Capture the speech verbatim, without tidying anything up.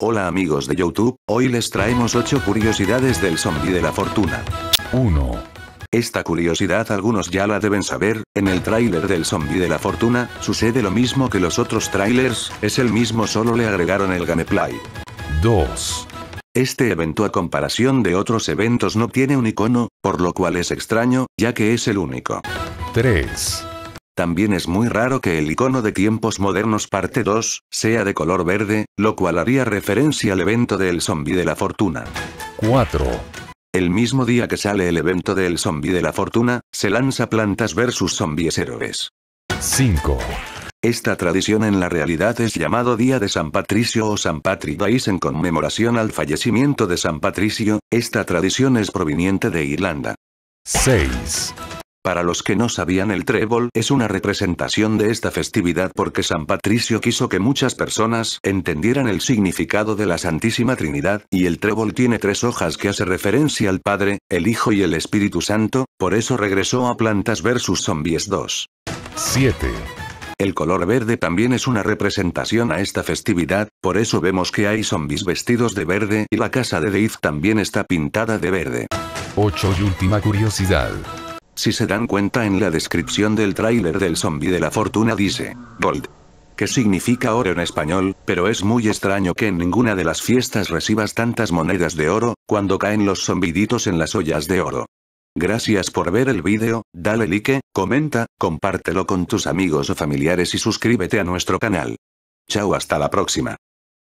Hola amigos de YouTube, hoy les traemos ocho curiosidades del zombie de la fortuna. uno. Esta curiosidad algunos ya la deben saber, en el tráiler del zombie de la fortuna, sucede lo mismo que los otros trailers, es el mismo solo le agregaron el gameplay. dos. Este evento a comparación de otros eventos no tiene un icono, por lo cual es extraño, ya que es el único. tres. También es muy raro que el icono de Tiempos Modernos parte dos, sea de color verde, lo cual haría referencia al evento del zombie de la fortuna. cuatro. El mismo día que sale el evento del zombie de la fortuna, se lanza Plantas versus Zombies Héroes. cinco. Esta tradición en la realidad es llamado Día de San Patricio o San Patrick Day en conmemoración al fallecimiento de San Patricio, esta tradición es proveniente de Irlanda. seis. Para los que no sabían, el trébol es una representación de esta festividad porque San Patricio quiso que muchas personas entendieran el significado de la Santísima Trinidad, y el trébol tiene tres hojas que hace referencia al Padre, el Hijo y el Espíritu Santo, por eso regresó a Plantas versus Zombies dos. siete. El color verde también es una representación a esta festividad, por eso vemos que hay zombies vestidos de verde y la casa de Dave también está pintada de verde. ocho. Y última curiosidad. Si se dan cuenta en la descripción del tráiler del zombie de la fortuna dice, Gold. Que significa oro en español, pero es muy extraño que en ninguna de las fiestas recibas tantas monedas de oro, cuando caen los zombiditos en las ollas de oro. Gracias por ver el vídeo, dale like, comenta, compártelo con tus amigos o familiares y suscríbete a nuestro canal. Chao, hasta la próxima.